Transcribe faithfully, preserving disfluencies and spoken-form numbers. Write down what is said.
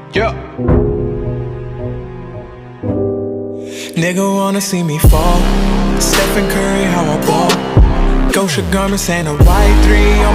Yeah. Nigga wanna see me fall. Stephen Curry, how I ball. Gosha garments and a white three